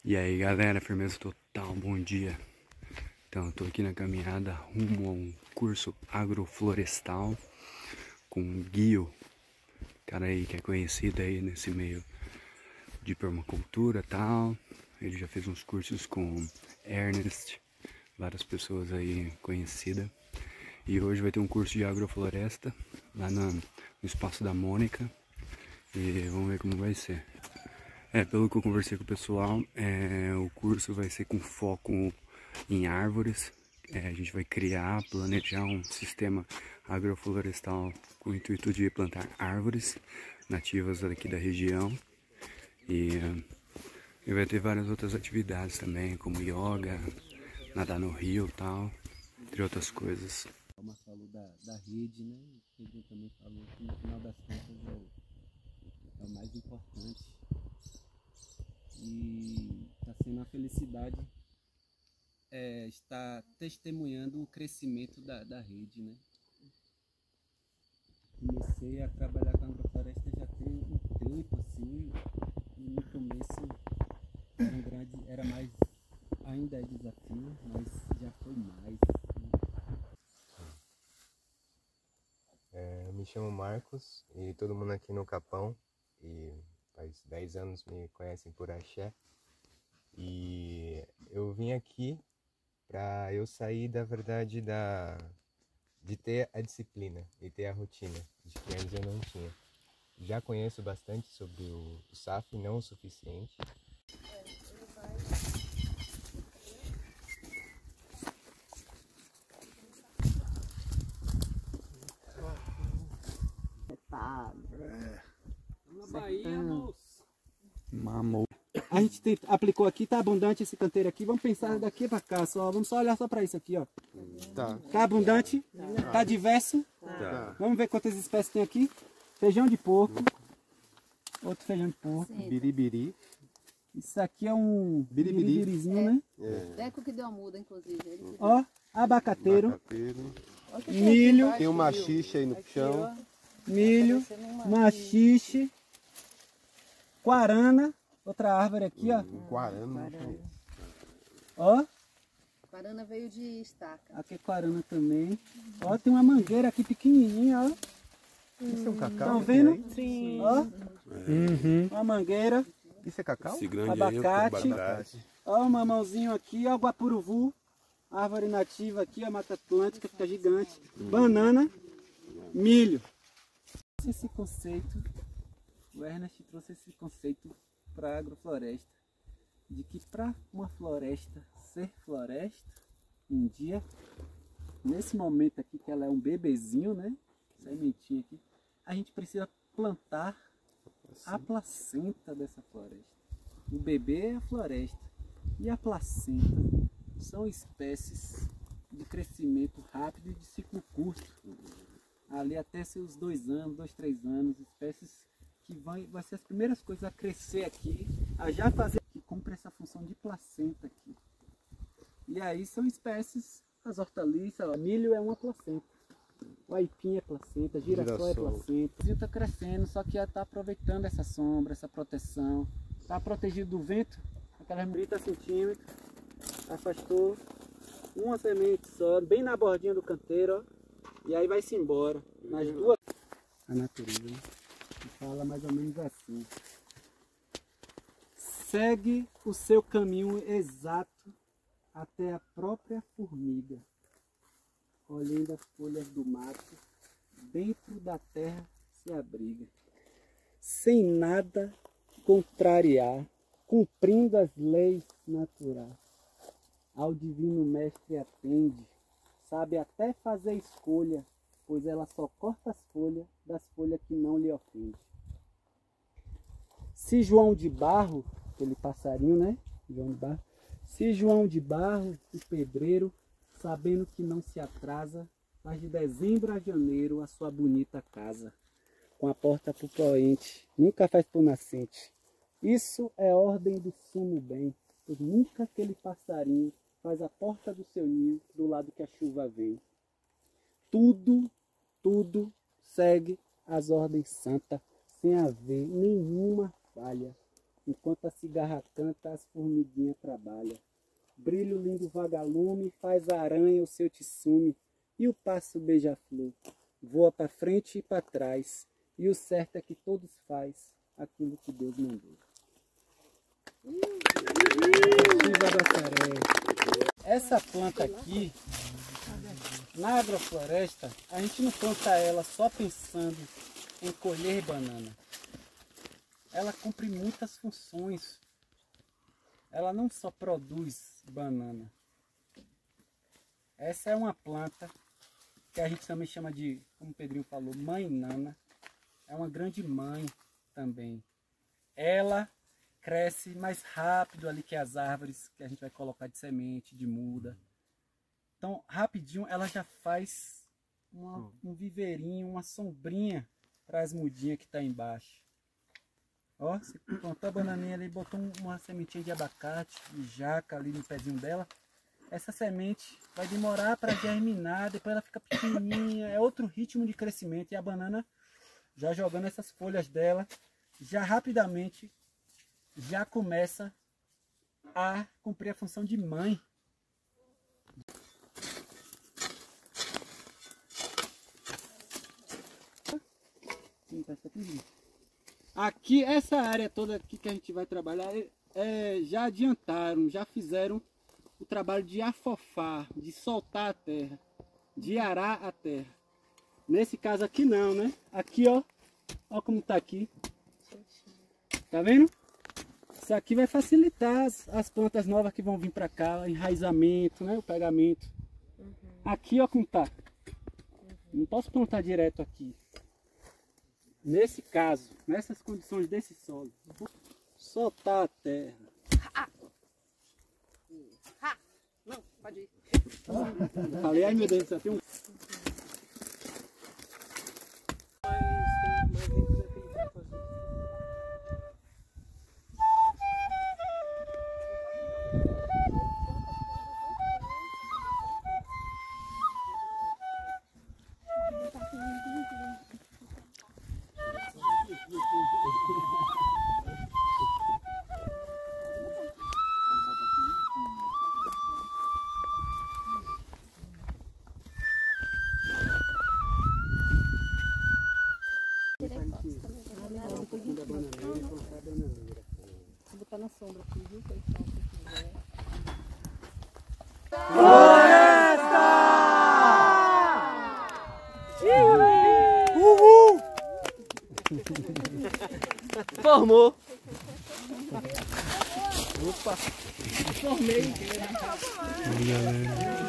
E aí galera, firmeza total, bom dia. Então, eu tô aqui na caminhada rumo a um curso agroflorestal com o Guio, cara aí que é conhecido aí nesse meio de permacultura e tal. Ele já fez uns cursos com Ernest, várias pessoas aí conhecidas. E hoje vai ter um curso de agrofloresta lá no Espaço da Mônica. E vamos ver como vai ser. Pelo que eu conversei com o pessoal, o curso vai ser com foco em árvores. A gente vai planejar um sistema agroflorestal com o intuito de plantar árvores nativas daqui da região. E vai ter várias outras atividades também, como yoga, nadar no rio e tal, entre outras coisas. O Marcos falou da rede, né? O Pedro também falou que no final das contas é o mais importante. E está sendo uma felicidade estar testemunhando o crescimento da rede, né? Comecei a trabalhar com agrofloresta já tem um tempo, assim, e no começo era mais, ainda é desafio, mas já foi mais. Eu me chamo Marcos e todo mundo aqui no Capão, e faz 10 anos me conhecem por Axé. E eu vim aqui para eu sair da verdade de ter a disciplina e ter a rotina, de que antes eu não tinha. Já conheço bastante sobre o SAF, não o suficiente. Na Bahia, moço. Mamou. A gente aplicou aqui, tá abundante esse canteiro aqui. Vamos pensar daqui pra cá, vamos só olhar só pra isso aqui, ó. Tá abundante? Tá diverso? Tá. Vamos ver quantas espécies tem aqui. Feijão de porco. Outro feijão de porco. Biribiri. Isso aqui é um biribirizinho, né? Deco que deu a muda, inclusive. Ó, abacateiro. Milho. Tem um machixe aí no chão. Milho. Machixe. Guarana. Outra árvore aqui, ó. Guarana. Ó. Guarana veio de estaca. Aqui é guarana também. Ó, tem uma mangueira aqui pequenininha, ó. Isso é um cacau? Estão vendo? Sim. Ó. Uma mangueira. Isso é cacau? Esse grande Abacate. abacate. Ó, um mamãozinho aqui, ó, guapuruvu. Árvore nativa aqui, a Mata Atlântica, fica gigante. Banana. Milho. Esse conceito, o Ernest trouxe esse conceito para a agrofloresta, de que para uma floresta ser floresta, um dia, nesse momento aqui que ela é um bebezinho, né, sementinha aqui, a gente precisa plantar a placenta dessa floresta. O bebê é a floresta e a placenta são espécies de crescimento rápido e de ciclo curto, ali até seus 2 anos, 2, 3 anos, espécies que vai ser as primeiras coisas a crescer aqui, a já fazer, que cumpre essa função de placenta aqui. E aí são espécies, as hortaliças, ó, milho é uma placenta, o aipim é placenta, girassol é placenta. O está crescendo, só que está aproveitando essa sombra, essa proteção, está protegido do vento, aquelas 30 centímetros, afastou uma semente só, bem na bordinha do canteiro, ó, e aí vai-se embora, nas duas. A natureza, né? Fala mais ou menos assim: segue o seu caminho exato até a própria formiga, olhando as folhas do mato, dentro da terra se abriga, sem nada contrariar, cumprindo as leis naturais. Ao divino mestre atende, sabe até fazer escolha, pois ela só corta as folhas das folhas que não lhe ofendem. Se João de Barro, aquele passarinho, né? João de Barro. Se João de Barro, o pedreiro, sabendo que não se atrasa, faz de dezembro a janeiro a sua bonita casa, com a porta pro poente, nunca faz por nascente. Isso é ordem do sumo bem, pois nunca aquele passarinho faz a porta do seu ninho do lado que a chuva vem. Tudo segue as ordens santas, sem haver nenhuma falha. Enquanto a cigarra canta, as formiguinhas trabalham. Brilho lindo vagalume, faz a aranha o seu tisume. E o passo beija-flor voa para frente e para trás. E o certo é que todos faz aquilo que Deus mandou. Essa planta aqui, na agrofloresta, a gente não planta ela só pensando em colher banana. Ela cumpre muitas funções. Ela não só produz banana. Essa é uma planta que a gente também chama de, como o Pedrinho falou, mãe nana. É uma grande mãe também. Ela cresce mais rápido ali que as árvores que a gente vai colocar de semente, de muda. Então, rapidinho, ela já faz um viveirinho, uma sombrinha para as mudinhas que está embaixo. Ó, você plantou a bananinha ali, botou uma sementinha de abacate, de jaca ali no pezinho dela. Essa semente vai demorar para germinar, depois ela fica pequenininha, é outro ritmo de crescimento. E a banana, já jogando essas folhas dela, já rapidamente já começa a cumprir a função de mãe. Aqui, essa área toda aqui que a gente vai trabalhar, já adiantaram, já fizeram o trabalho de afofar, de soltar a terra, de arar a terra. Nesse caso aqui não, né? Aqui, ó como tá aqui. Tá vendo? Isso aqui vai facilitar as plantas novas que vão vir para cá, o enraizamento, né? O pegamento. Aqui, ó como tá. Não posso plantar direto aqui. Nesse caso, nessas condições desse solo, vou soltar a terra. Não, pode ir. Eu falei, ai meu Deus do céu, tem um... Vou botar na sombra aqui, viu? Pessoal, se quiser. Uhul! Formou! Opa! Formei! Oi, galera.